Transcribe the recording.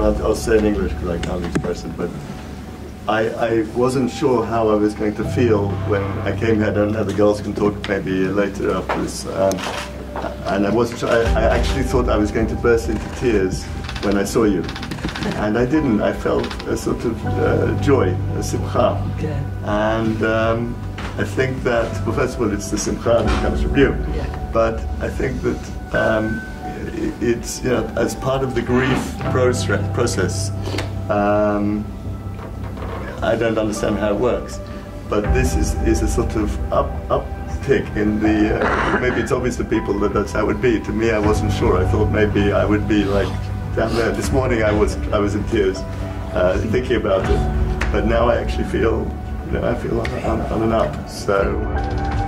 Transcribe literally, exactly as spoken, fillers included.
I'll, I'll say in English because I can't express it, but I, I wasn't sure how I was going to feel when I came here. I don't know, the girls can talk maybe later after this. Um, and I wasn't sure, I, I actually thought I was going to burst into tears when I saw you. And I didn't. I felt a sort of uh, joy, a simcha. Okay. And um, I think that, well, first of all, it's the simcha that comes from you. Yeah. But I think that um, it's, you know, as part of the grief process, um, I don't understand how it works. But this is, is a sort of up, uptick in the, uh, maybe it's obvious to people that that's how it would be. To me, I wasn't sure. I thought maybe I would be like down there. This morning I was, I was in tears uh, thinking about it. But now I actually feel, you know, I feel on, on, on and up. So.